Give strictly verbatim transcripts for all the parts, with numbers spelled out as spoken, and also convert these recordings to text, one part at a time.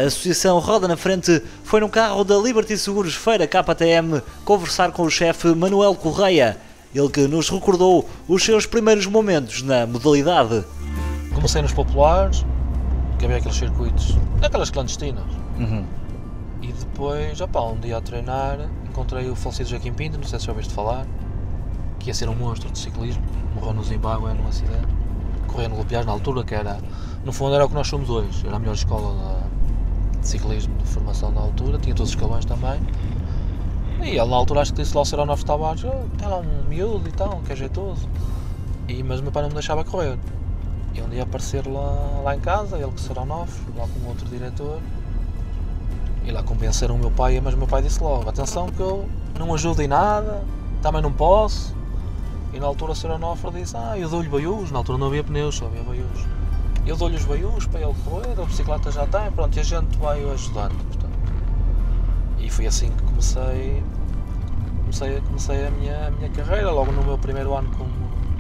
Associação Roda na Frente foi no carro da Liberty Seguros Feira K T M conversar com o chefe Manuel Correia, ele que nos recordou os seus primeiros momentos na modalidade. Comecei nos populares, que havia aqueles circuitos, aquelas clandestinas. Uhum. E depois, opá, um dia a treinar, encontrei o falecido Joaquim Pinto, não sei se já ouviste falar, que ia ser um monstro de ciclismo, morreu no Zimbábue num acidente, corria no Lupiás na altura, que era, no fundo era o que nós somos hoje, era a melhor escola de ciclismo de formação na altura, tinha todos os escalões também. E ele na altura acho que disse lá ao Seronov Tavares, oh, está lá um miúdo e tal, que é jeitoso. E, mas o meu pai não me deixava correr. E um dia aparecer lá, lá em casa, ele com o Seronov, lá com outro diretor, e lá convenceram o meu pai, mas o meu pai disse logo, atenção que eu não ajudo em nada, também não posso. E na altura o Seronov disse, ah, eu dou-lhe baiús, na altura não havia pneus, só havia baiús. Eu dou-lhe os baiús para ele correr, a bicicleta já tem, pronto, e a gente vai ajudando. Portanto. E foi assim que comecei, comecei, comecei a, minha, a minha carreira, logo no meu primeiro ano como,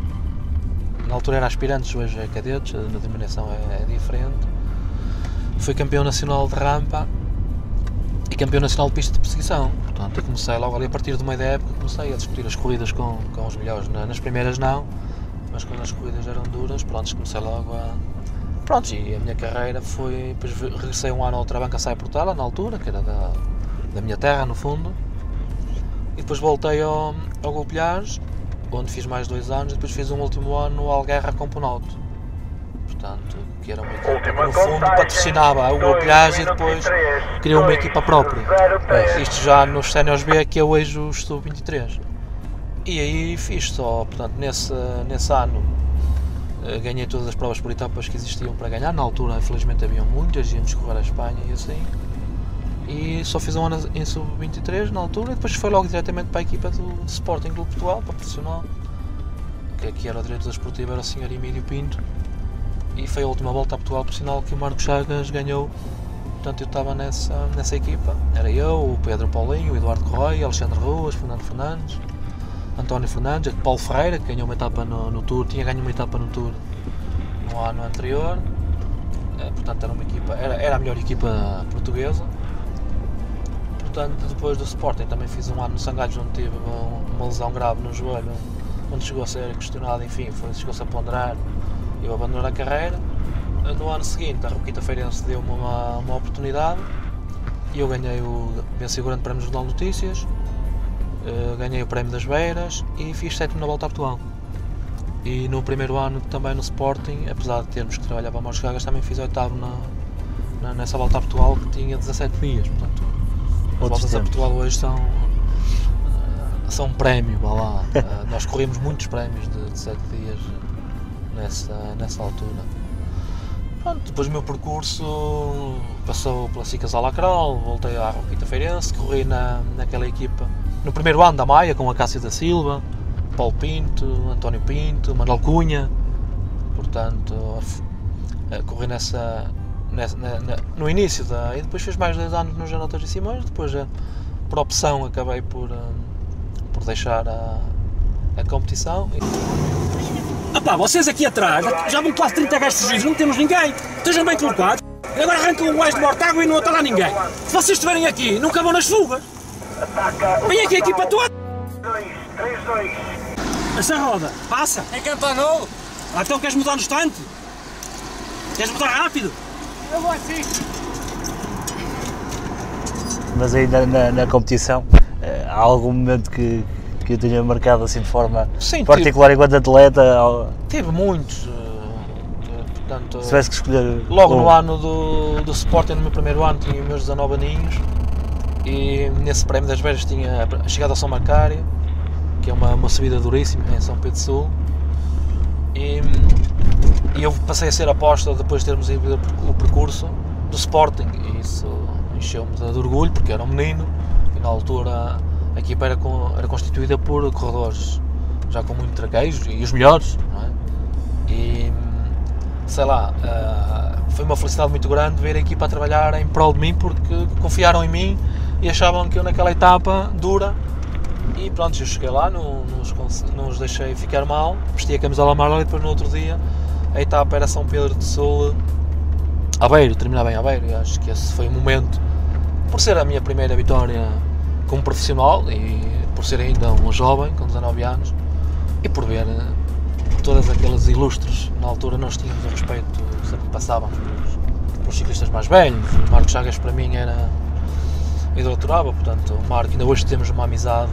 na altura era aspirantes, hoje é cadetes, a denominação é, é diferente. Fui campeão nacional de rampa e campeão nacional de pista de perseguição. Portanto, eu comecei logo ali a partir de uma época, comecei a discutir as corridas com, com os melhores. Nas primeiras não, mas quando as corridas eram duras, pronto, comecei logo a... Pronto, e a minha carreira foi... Depois regressei um ano a outra banca Sai Portela, na altura, que era da, da minha terra, no fundo. E depois voltei ao, ao Golpilhares, onde fiz mais dois anos, e depois fiz um último ano no Alguerra Camponauto. Portanto, que era uma equipa que no fundo patrocinava o Golpilhares e depois criou uma equipa própria. Isto já nos Séniores B, que é hoje o sub vinte e três. E aí fiz só, portanto, nesse, nesse ano ganhei todas as provas por etapas que existiam para ganhar. Na altura, infelizmente, haviam muitas, íamos correr a Espanha e assim. E só fiz um ano em sub vinte e três na altura e depois foi logo diretamente para a equipa do Sporting Clube Portugal, para profissional. Que aqui era o diretor esportivo, era o senhor Emílio Pinto. E foi a última volta a Portugal profissional que o Marco Chagas ganhou. Portanto, eu estava nessa, nessa equipa. Era eu, o Pedro Paulinho, o Eduardo Correia, Alexandre Ruas, Fernando Fernandes, António Fernandes, Paulo Ferreira, que ganhou uma etapa no, no Tour, tinha ganho uma etapa no Tour no ano anterior. É, portanto, era uma equipa, era, era a melhor equipa portuguesa. Portanto, depois do Sporting também fiz um ano no Sangalhos, onde tive uma, uma lesão grave no joelho, onde chegou a ser questionado, enfim, chegou-se a ponderar. Eu abandonei a carreira. No ano seguinte, a Roquita Feirense deu-me uma, uma oportunidade e eu ganhei o, venci o Grande Prémio do Jornal de Notícias, uh, ganhei o Prémio das Beiras e fiz sétimo na Volta a Portugal. E no primeiro ano também no Sporting, apesar de termos que trabalhar para Mons Chagas, também fiz oitavo na, na, nessa Volta a Portugal que tinha dezassete dias. Portanto, as Outros voltas tempos. a Portugal hoje são, uh, são um prémio, vá lá. Uh, nós corrimos muitos prémios de, de sete dias nessa, nessa altura. Pronto, depois o meu percurso passou pela Cicas Alacral, voltei à Roquita Feirense, corri na, naquela equipa, no primeiro ano da Maia, com a Cássio da Silva, Paulo Pinto, António Pinto, Manuel Cunha, portanto, corri nessa, nessa na, na, no início, da, e depois fiz mais dois anos no Jornal de Simões, depois por opção acabei por, por deixar a, a competição. Ah pá, vocês aqui atrás, já vão quase trinta gajos fugidos, não temos ninguém. Estejam bem colocados. E agora arrancam um gajo de Mortágua e não está lá ninguém. Se vocês estiverem aqui, nunca vão nas fugas. Vem aqui a equipa toda. três dois. Essa roda, passa. Em Campanolo. Ah, então queres mudar no instante? Queres mudar rápido? Eu vou assim. Mas aí na, na, na competição, há algum momento que, que eu tenha marcado assim de forma Sim, particular tive, enquanto atleta? Teve muitos. Portanto, se tivesse que escolher... Logo um. no ano do, do Sporting, no meu primeiro ano, tinha os meus dezanove aninhos e nesse Prémio das Beiras tinha a chegada ao São Macário, que é uma, uma subida duríssima em São Pedro Sul, e, e eu passei a ser aposta depois de termos ido o percurso do Sporting, e isso encheu-me de orgulho porque era um menino e na altura a equipa era, com, era constituída por corredores já com muito traquejo e os melhores, não é? E sei lá, uh, foi uma felicidade muito grande ver a equipa a trabalhar em prol de mim porque confiaram em mim e achavam que eu naquela etapa dura. E pronto, eu cheguei lá, não, não, os, não os deixei ficar mal, vesti a camisola amarela e depois no outro dia a etapa era São Pedro do Sul, Aveiro, terminava em Aveiro, e acho que esse foi o momento, por ser a minha primeira vitória como profissional e por ser ainda um jovem, com dezanove anos, e por ver todas aquelas ilustres, na altura nós tínhamos a respeito, sempre passávamos pelos, pelos ciclistas mais velhos. O Marco Chagas para mim era idolatrável, portanto o Marco, ainda hoje temos uma amizade,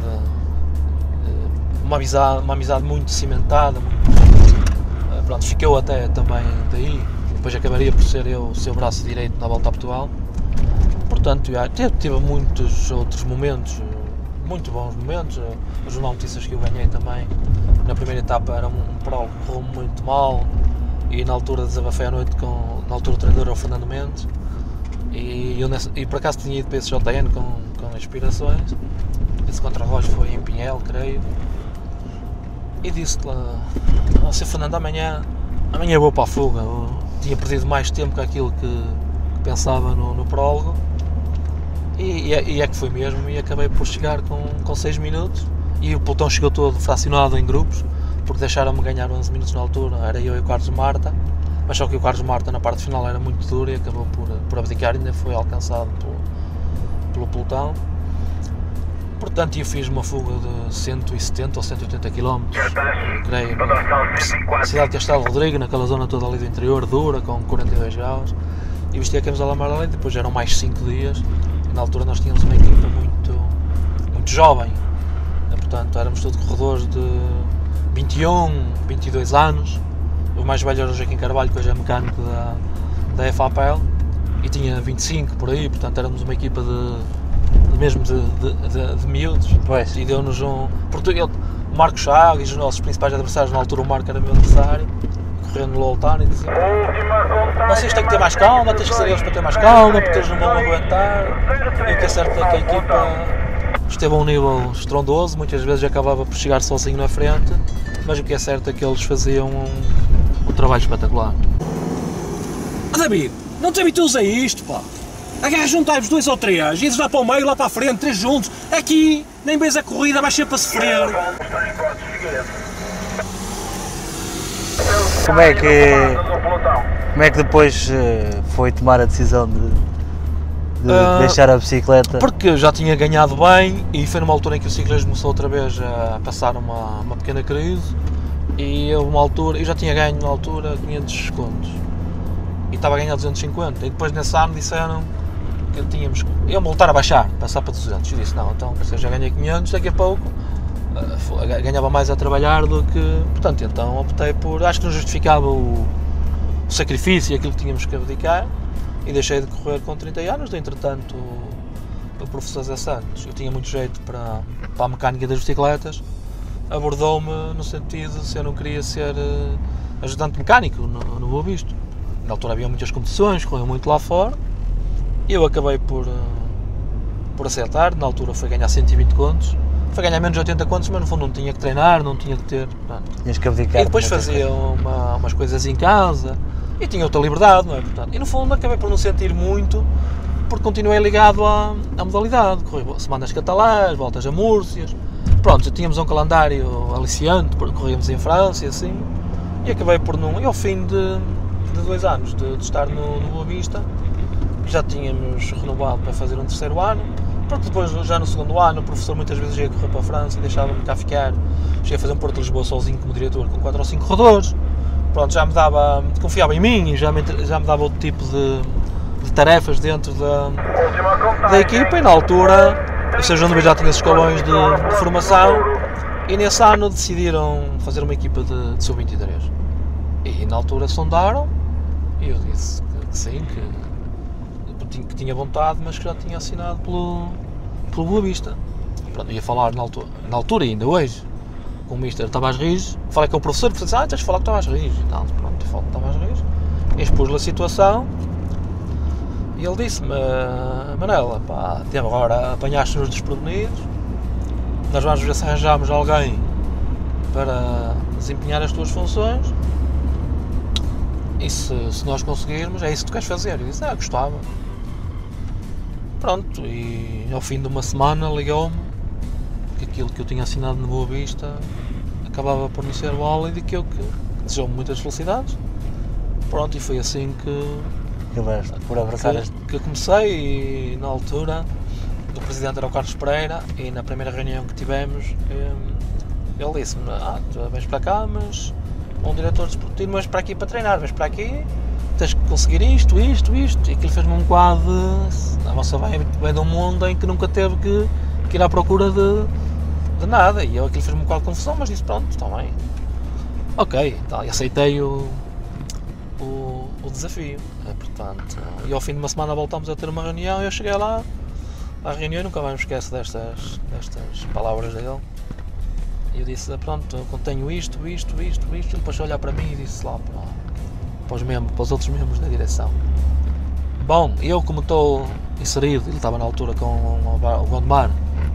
uma amizade, uma amizade muito cimentada, muito, pronto, ficou até também daí, depois acabaria por ser eu o seu braço direito na Volta a Portugal. Portanto, tive, tive muitos outros momentos, muito bons momentos. O Jornal de Notícias que eu ganhei também, na primeira etapa era um, um prólogo que correu muito mal, e na altura desabafei à noite com, na altura o treinador era o Fernando Mendes, e, eu nessa, e por acaso tinha ido para esse J N com, com inspirações. Esse contra-relógio foi em Pinhel, creio, e disse lá, ó, seu Fernando, amanhã, amanhã vou para a fuga. Eu tinha perdido mais tempo que aquilo que, que pensava no, no prólogo. E, e, é, e é que foi mesmo, e acabei por chegar com, com seis minutos, e o pelotão chegou todo fracionado em grupos, porque deixaram-me ganhar onze minutos na altura, era eu e o Carlos Marta, mas só que o Carlos Marta na parte final era muito duro e acabou por, por abdicar, e ainda foi alcançado pelo, pelo pelotão. Portanto, eu fiz uma fuga de cento e setenta ou cento e oitenta quilómetros, creio, na cidade de Castelo Rodrigo, naquela zona toda ali do interior, dura, com quarenta e dois graus, e vesti a camisola amarela, e depois eram mais cinco dias. Na altura nós tínhamos uma equipa muito, muito jovem, portanto éramos todos corredores de vinte e um, vinte e dois anos. O mais velho era o Joaquim Carvalho, que hoje é mecânico da, da F A P L, e tinha vinte e cinco por aí, portanto éramos uma equipa de, de mesmo de, de, de, de miúdos. Pois. E deu-nos um... Porque ele, o Marco Chagas e os nossos principais adversários, na altura o Marco era meu adversário, correndo no Loltano, e diziam: vocês têm que ter mais calma, tens que ser eles para ter mais calma, porque eles não vão aguentar. E o que é certo é que a equipa esteve a um nível estrondoso, muitas vezes acabava por chegar sozinho na frente, mas o que é certo é que eles faziam um, um trabalho espetacular. Ah, David, não te habituas a isto, pá. Agarras juntar-vos dois ou três, ides lá para o meio, lá para a frente, três juntos. Aqui, nem vês a corrida, vais sempre a sofrer. Como é que, como é que depois uh, foi tomar a decisão de, de uh, deixar a bicicleta? Porque eu já tinha ganhado bem, e foi numa altura em que o ciclismo começou outra vez a passar uma, uma pequena crise, e eu, uma altura, eu já tinha ganho na altura quinhentos contos, e estava a ganhar duzentos e cinquenta, e depois nesse ano disseram que tínhamos, iam voltar a baixar, passar para duzentos, eu disse não, então se eu já ganhei quinhentos, daqui a pouco ganhava mais a trabalhar do que, portanto, então optei por, acho que não justificava o, o sacrifício e aquilo que tínhamos que abdicar, e deixei de correr com trinta anos. Entretanto, o professor Zé Santos, eu tinha muito jeito para, para a mecânica das bicicletas, abordou-me no sentido de se eu não queria ser uh, ajudante mecânico no, no Boa Vista. Na altura havia muitas competições, correu muito lá fora, e eu acabei por, uh, por aceitar. Na altura foi ganhar cento e vinte contos, foi ganhar menos de oitenta contos, mas no fundo não tinha que treinar, não tinha que ter, portanto. Tinhas que abdicar. E depois fazia uma, umas coisas em casa, e tinha outra liberdade, não é? Portanto, e no fundo acabei por não sentir muito, porque continuei ligado à, à modalidade, corri semanas catalãs, voltas a Múrcias, pronto, já tínhamos um calendário aliciante, corríamos em França e assim, e acabei por não, e ao fim de, de dois anos de, de estar no, no Boa Vista, já tínhamos renovado para fazer um terceiro ano. Pronto, depois, já no segundo ano, o professor muitas vezes ia correr para a França e deixava-me cá ficar. Cheguei a fazer um Porto de Lisboa sozinho como diretor, com quatro ou cinco corredores. Pronto, já me dava, confiava em mim e já me, já me dava outro tipo de, de tarefas dentro da, da equipa, e na altura, ou seja, onde já tinha esses escalões de, de formação, e nesse ano decidiram fazer uma equipa de, de sub vinte e três. E na altura sondaram, e eu disse que, que sim, que que tinha vontade, mas que já tinha assinado pelo, pelo Boa Vista. Pronto, ia falar na altura, na altura e ainda hoje, com o mister Tavares Rios, falei com o professor, e disse, ah, tens de falar com o Tavares Rios. Então, pronto, eu falo com o Tavares Rios, expus-lhe a situação, e ele disse-me, Manela, pá, até agora apanhaste-nos desprevenidos, nós vamos ver se arranjamos alguém para desempenhar as tuas funções, e se, se nós conseguirmos, é isso que tu queres fazer. Eu disse, ah, gostava. Pronto, e ao fim de uma semana ligou-me que aquilo que eu tinha assinado no Boa Vista acabava por não ser válido, e que eu que desejou-me muitas felicidades. Pronto, e foi assim que, acabaste por abraçar que, este... que comecei e na altura o presidente era o Carlos Pereira e na primeira reunião que tivemos ele disse-me, ah, tu vens para cá, mas um diretor desportivo, mas para aqui para treinar, vens para aqui, tens que conseguir isto, isto, isto, e aquilo fez-me um quadro de, a vossa vem, vem de um mundo em que nunca teve que, que ir à procura de, de nada, e eu aquilo fez-me um quadro de confusão, mas disse, pronto, está bem, ok, tá, e aceitei o, o, o desafio, é, portanto, e ao fim de uma semana voltámos a ter uma reunião, e eu cheguei lá, à reunião, nunca mais me esqueço destas, destas palavras dele. E eu disse, pronto, eu tenho isto, isto, isto, isto, e depois olhar para mim e disse lá para, para, os membros, para os outros membros da direção. Bom, eu como estou inserido, ele estava na altura com o Gondomar,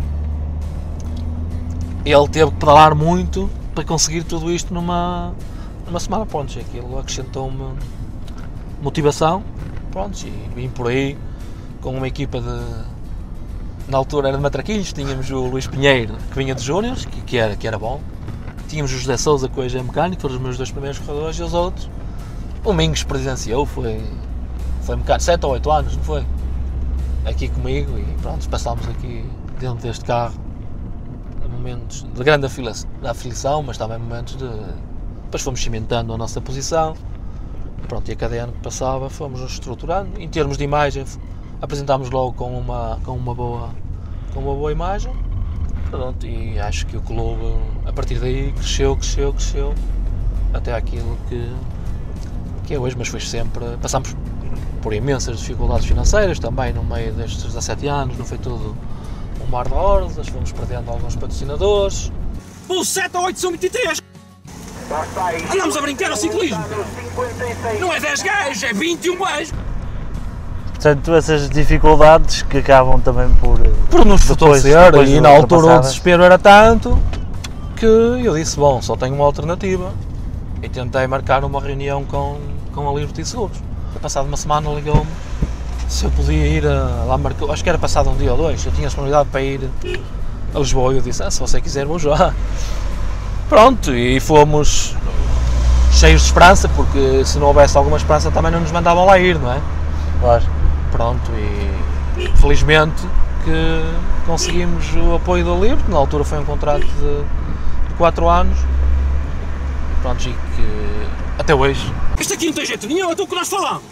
ele teve que pedalar muito para conseguir tudo isto numa, numa semana, pronto, e aquilo acrescentou-me motivação, pronto, e vim por aí com uma equipa de... Na altura era de matraquilhos, tínhamos o Luís Pinheiro, que vinha de Júniors, que, que, era, que era bom. Tínhamos o José Sousa, que hoje é mecânico, foram os meus dois primeiros corredores, e os outros. O Mingos presenciou, foi, foi mecânico, sete ou oito anos, não foi? Aqui comigo, e pronto, passámos aqui dentro deste carro momentos de grande aflição, mas também momentos de... Depois fomos cimentando a nossa posição, pronto, e a cada ano que passava fomos nos estruturando. Em termos de imagem, apresentámos logo com uma, com uma, boa, com uma boa imagem, pronto, e acho que o clube, a partir daí, cresceu, cresceu, cresceu, até aquilo que, que é hoje, mas foi sempre, passámos por imensas dificuldades financeiras, também no meio destes dezassete anos, não foi tudo um mar de rosas, fomos perdendo alguns patrocinadores. O sete ou oito são vinte e três! Andamos a brincar ao ciclismo! Não é dez gajos, é vinte e um gajos! Portanto, essas dificuldades que acabam também por... Por nos fortalecer, e na altura o passadas. desespero era tanto que eu disse, bom, só tenho uma alternativa, e tentei marcar uma reunião com, com a Liberty Seguros. Passado uma semana ligou-me se eu podia ir a, lá, marcou, acho que era passado um dia ou dois, eu tinha a disponibilidade para ir a Lisboa, e eu disse, ah, se você quiser vou já. Pronto, e fomos cheios de esperança, porque se não houvesse alguma esperança também não nos mandavam lá ir, não é? Claro. Pronto, e felizmente que conseguimos o apoio da Liberty, na altura foi um contrato de quatro anos, pronto, e que até hoje. Isto aqui não tem jeito nenhum, é tudo o que nós falamos.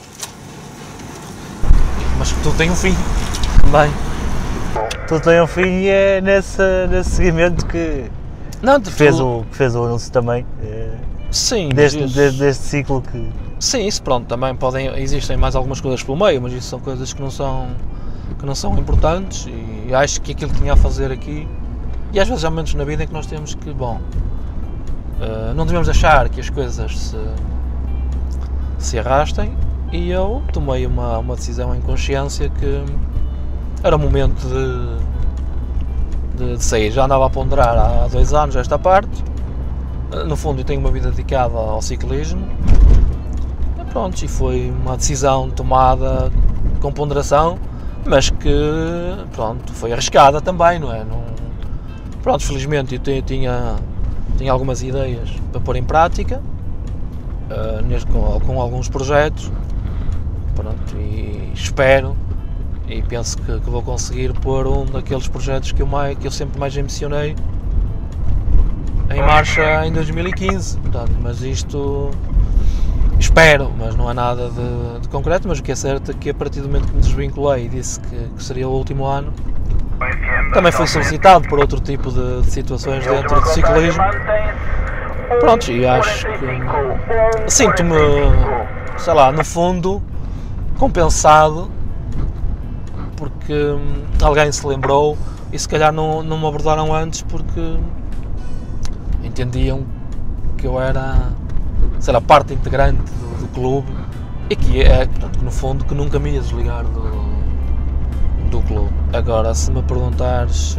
Mas tudo tem um fim, também. Tudo tem um fim e é nesse, nesse seguimento que, Não, que, fez o, que fez o anúncio também, é, sim, deste, mas, deste, deste ciclo que... Sim, isso pronto, também podem, existem mais algumas coisas pelo meio, mas isso são coisas que não são, que não são importantes, e acho que aquilo que tinha a fazer aqui, e às vezes há momentos na vida em que nós temos que, bom, uh, não devemos achar que as coisas se, se arrastem, e eu tomei uma, uma decisão em consciência que era o momento de, de, de sair. Já andava a ponderar há dois anos esta parte, no fundo eu tenho uma vida dedicada ao ciclismo, pronto, e foi uma decisão tomada com ponderação, mas que, pronto, foi arriscada também, não é? Não, pronto, felizmente eu tinha, tinha algumas ideias para pôr em prática, uh, neste, com, com alguns projetos, pronto, e espero e penso que, que vou conseguir pôr um daqueles projetos que eu, mais, que eu sempre mais ambicionei em marcha em dois mil e quinze, portanto, mas isto... Espero, mas não há nada de, de concreto, mas o que é certo é que a partir do momento que me desvinculei e disse que, que seria o último ano, também fui solicitado por outro tipo de, de situações dentro do ciclismo. Pronto, e acho que sinto-me, sei lá, no fundo, compensado, porque alguém se lembrou e se calhar não, não me abordaram antes porque entendiam que eu era... sei lá, parte integrante do, do clube e que é, portanto, no fundo, que nunca me ia desligar do, do clube. Agora, se me perguntares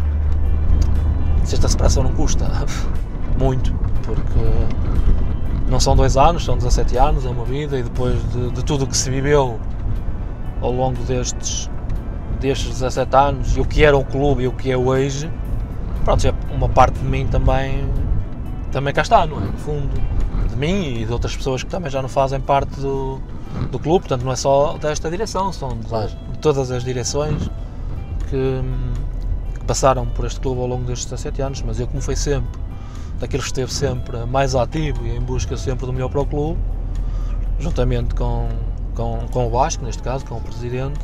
se esta separação não custa, muito, porque não são dois anos, são dezassete anos, é uma vida, e depois de, de tudo o que se viveu ao longo destes, destes dezassete anos, e o que era o clube e o que é hoje, pronto, é uma parte de mim também, também cá está, não é? No fundo, de mim e de outras pessoas que também já não fazem parte do, do clube, portanto não é só desta direção, são de, Claro. de todas as direções que, que passaram por este clube ao longo destes dezassete anos, mas eu, como foi sempre daqueles que esteve sempre mais ativo e em busca sempre do melhor para o clube, juntamente com, com, com o Vasco, neste caso, com o presidente,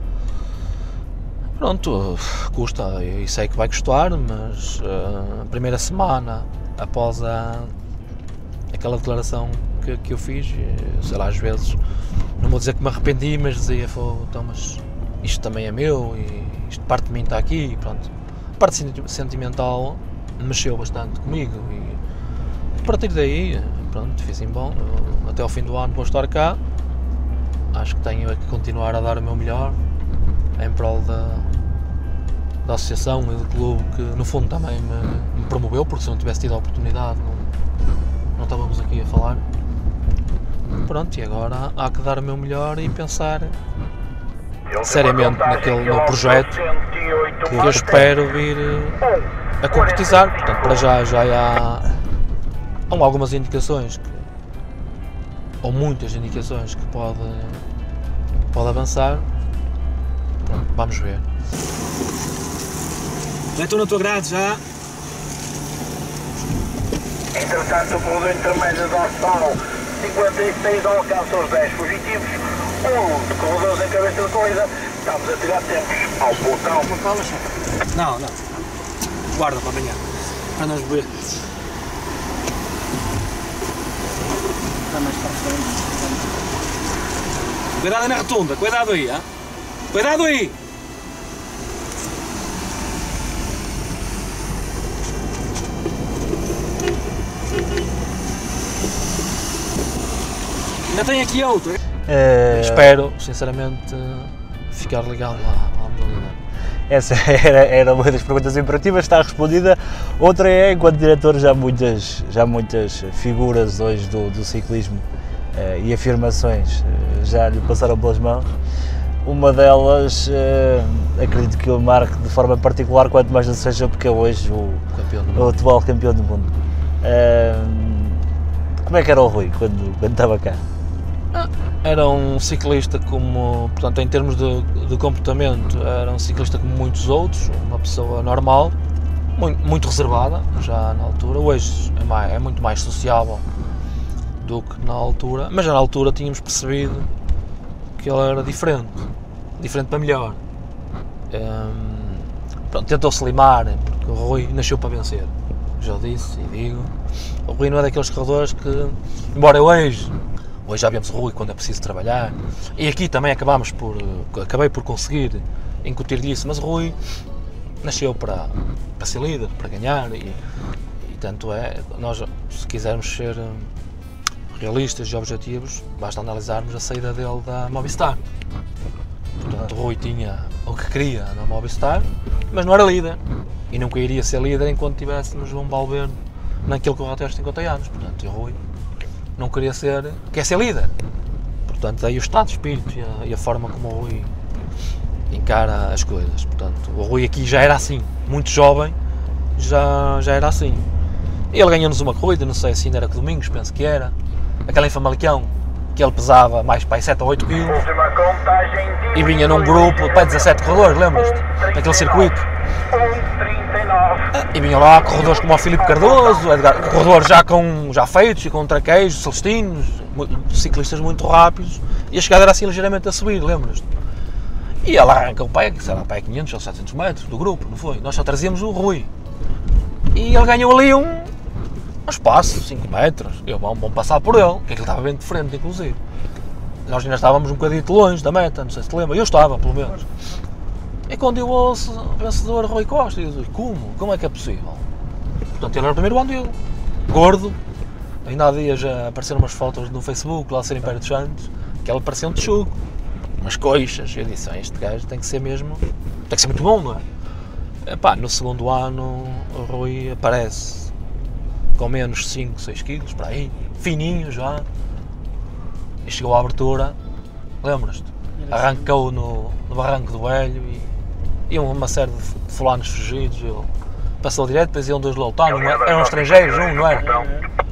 pronto, custa, e sei que vai custar, mas uh, a primeira semana após a, aquela declaração que, que eu fiz, sei lá, às vezes, não vou dizer que me arrependi, mas dizia, então, mas isto também é meu e isto parte de mim está aqui, pronto. A parte sentimental mexeu bastante comigo e a partir daí, pronto, fiz em bom, até ao fim do ano vou estar cá, acho que tenho que continuar a dar o meu melhor em prol da, da associação e do clube que no fundo também me, me promoveu, porque se não tivesse tido a oportunidade não, não estávamos aqui a falar. Pronto, e agora há que dar o meu melhor e pensar seriamente naquele no projeto que eu espero vir a concretizar. Portanto, para já já há, há algumas indicações que, ou muitas indicações que pode, pode avançar. Pronto, vamos ver. Já estou na tua grade, já. Entretanto, o corredor intermédio dorsal cinquenta e seis alcança os dez fugitivos. Um de corredores em cabeça de corrida. Estamos a tirar tempos ao botão. Não falas, chefe? Não, não. Guarda para amanhã. Para nós beber. Cuidado aí na rotunda, cuidado aí, hein? Cuidado aí! Ainda tem aqui outro. Eh, Espero, sinceramente, ficar ligado à, à modalidade. Essa era, era uma das perguntas imperativas, está respondida. Outra é, enquanto diretor, já muitas, já muitas figuras hoje do, do ciclismo eh, e afirmações eh, já lhe passaram pelas mãos. Uma delas, eh, acredito que eu marque de forma particular, quanto mais não seja porque é hoje o, Campeão do o mundo. atual campeão do mundo. Eh, como é que era o Rui quando, quando estava cá? Era um ciclista como, portanto, em termos de, de comportamento, era um ciclista como muitos outros, uma pessoa normal, muito, muito reservada já na altura. Hoje é, mais, é muito mais sociável do que na altura, mas já na altura tínhamos percebido que ele era diferente, diferente para melhor. Hum, pronto, tentou-se limar, porque o Rui nasceu para vencer, já disse e digo. O Rui não é daqueles corredores que, embora eu hoje Hoje já vemos o Rui quando é preciso trabalhar, e aqui também acabamos por, acabei por conseguir incutir-lhe isso, mas o Rui nasceu para, para ser líder, para ganhar, e, e tanto é, nós se quisermos ser realistas e objetivos, basta analisarmos a saída dele da Movistar. Portanto, o Rui tinha o que queria na Movistar, mas não era líder, e nunca iria ser líder enquanto tivéssemos um Valverde naquele que correu até aos cinquenta anos, portanto, o Rui não queria ser, quer ser líder. Portanto, daí o estado de espírito e a, e a forma como o Rui encara as coisas. Portanto, o Rui aqui já era assim, muito jovem, já, já era assim. Ele ganhou-nos uma corrida, não sei se ainda era que Domingos, penso que era, aquela em Famalicão, que ele pesava mais para aí sete ou oito quilos, e vinha num grupo para dezassete corredores, lembras-te? Naquele circuito. E vinham lá corredores como o Filipe Cardoso, Edgar, corredores já, com, já feitos e com traqueios, celestinos, ciclistas muito rápidos, e a chegada era assim ligeiramente a subir, lembras-te? E ele arranca o pé, sei lá, pé quinhentos ou setecentos metros do grupo, não foi? Nós só trazíamos o Rui. E ele ganhou ali um, um espaço, cinco metros, eu, vamos, vamos passar por ele, que ele estava bem de frente, inclusive. Nós ainda estávamos um bocadinho longe da meta, não sei se te lembra, eu estava, pelo menos. E quando eu ouço o vencedor Rui Costa, eu digo, como? Como é que é possível? Portanto, ele era o primeiro ano dele, gordo, ainda há dias já apareceram umas fotos no Facebook, lá a ser Império dos Santos, que ele parecia um tchuco, umas coixas, eu disse, ah, este gajo tem que ser mesmo, tem que ser muito bom, não é? Epá, no segundo ano o Rui aparece com menos cinco, seis quilos, para aí, fininho já, e chegou à abertura, lembras-te? Arrancou no, no barranco do Velho e iam uma série de fulanos fugidos, ele passou direto, depois iam dois lutando, eram estrangeiros, um, não era?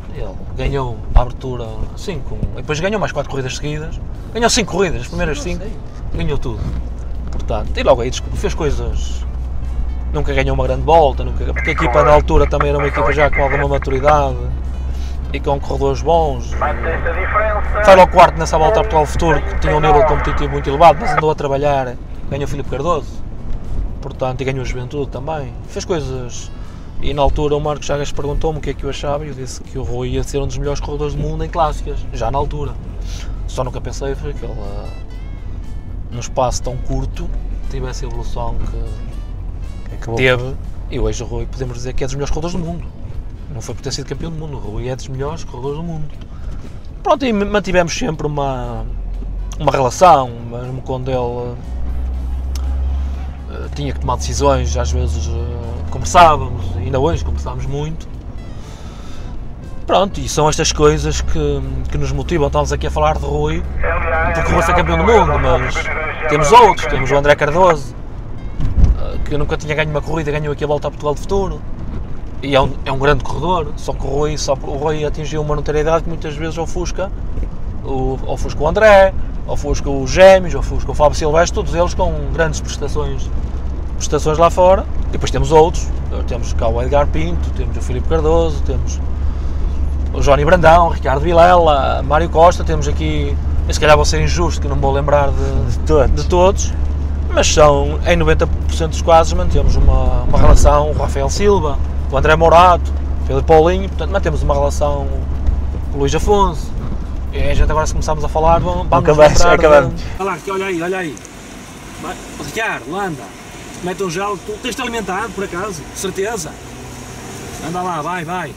Ele ganhou a abertura assim, com, e depois ganhou mais quatro corridas seguidas. Ganhou cinco corridas, as primeiras cinco, ganhou tudo. Portanto, e logo aí fez coisas. Nunca ganhou uma grande volta, nunca, porque a equipa na altura também era uma equipa já com alguma maturidade e com corredores bons. Foi logo quarto nessa volta a Portugal Futuro, que tinha um nível competitivo muito elevado, mas andou a trabalhar, ganhou o Filipe Cardoso, portanto, e ganhou a Juventude também. Fez coisas, e na altura o Marcos Chagas perguntou-me o que é que eu achava e eu disse que o Rui ia ser um dos melhores corredores do mundo em clássicas, já na altura. Só nunca pensei foi que ele, num espaço tão curto, tivesse a evolução que Acabou. teve, e hoje o Rui podemos dizer que é dos melhores corredores do mundo. Não foi por ter sido campeão do mundo, o Rui é dos melhores corredores do mundo. Pronto, e mantivemos sempre uma, uma relação, mesmo quando ele uh, tinha que tomar decisões, às vezes uh, conversávamos, ainda hoje conversámos muito. Pronto, e são estas coisas que, que nos motivam. Estamos aqui a falar de Rui, porque o Rui foi campeão do mundo, mas temos outros, temos o André Cardoso, que nunca tinha ganho uma corrida, ganhou aqui a volta a Portugal de Futuro, e é um, é um grande corredor, só que o Rui, só, o Rui atingiu uma notoriedade que muitas vezes ofusca, o, ofusca o André, ofusca os Gêmeos, ofusca o Fábio Silvestre, todos eles com grandes prestações, prestações lá fora, e depois temos outros, temos cá o Edgar Pinto, temos o Filipe Cardoso, temos o Johnny Brandão, o Ricardo Vilela, Mário Costa, temos aqui, e se calhar vou ser injusto que não vou lembrar de, De todos. de todos, mas são, em noventa por cento dos casos mantemos uma, uma relação, o Rafael Silva, o André Morato, o Filipe Paulinho, portanto mantemos uma relação com o Luís Afonso, e a gente agora se começarmos a falar, vamos Nunca mais lembrar acabamos. de- Olha lá, aqui, olha aí, olha aí. Vai, Ricardo, anda. Mete um gel, tu tens-te alimentado por acaso? Certeza? Anda lá, vai, vai.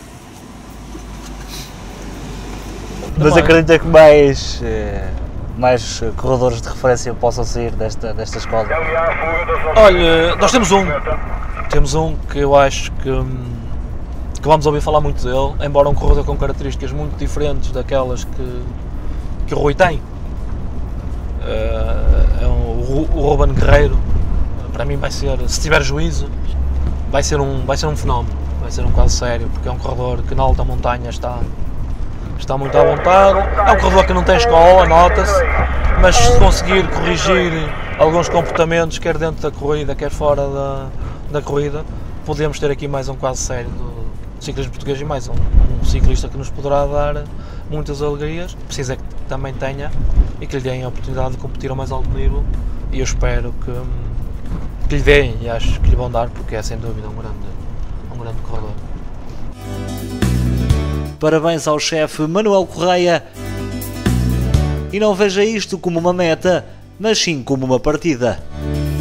Mas Também. acredita que mais, eh, mais corredores de referência possam sair desta, desta escola? Olha, nós temos um, temos um que eu acho que, hum, que vamos ouvir falar muito dele, embora um corredor com características muito diferentes daquelas que, que o Rui tem. Eh, é um, o Ru- o Ruben Guerreiro, para mim vai ser, se tiver juízo, vai ser um, vai ser um fenómeno, vai ser um caso sério, porque é um corredor que na alta montanha está, está muito à vontade, é um corredor que não tem escola, nota-se, mas se conseguir corrigir alguns comportamentos, quer dentro da corrida, quer fora da, da corrida, podemos ter aqui mais um caso sério do ciclismo português e mais um, um ciclista que nos poderá dar muitas alegrias, precisa que também tenha e que lhe deem a oportunidade de competir ao mais alto nível, e eu espero que, que lhe deem, e acho que lhe vão dar, porque é sem dúvida um grande, um grande corredor. Parabéns ao chefe Manuel Correia. E não veja isto como uma meta, mas sim como uma partida.